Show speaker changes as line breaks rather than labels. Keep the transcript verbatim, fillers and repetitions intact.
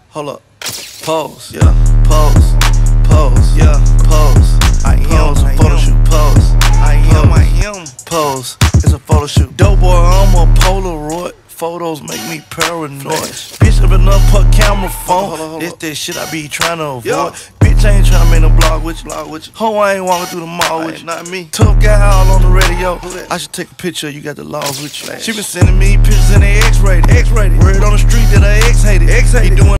Hold up. Pose, yeah. Pose, pose, yeah. Pose. I am a photo shoot. Pose. I am, I am. Pose. It's a photo shoot. Dope boy, I'm a Polaroid. Photos make me paranoid. Bitch up enough per camera phone. This that shit I be trying to avoid. Yo. Bitch, I ain't trying to make no blog with you. Blog with you. Ho, I ain't walking through the mall with you. Not me. Tough guy all on the radio. I should take a picture. You got the laws with you. She been sending me pictures in the X-rated. X-rated. Word on the street that I X-hated. X-hated.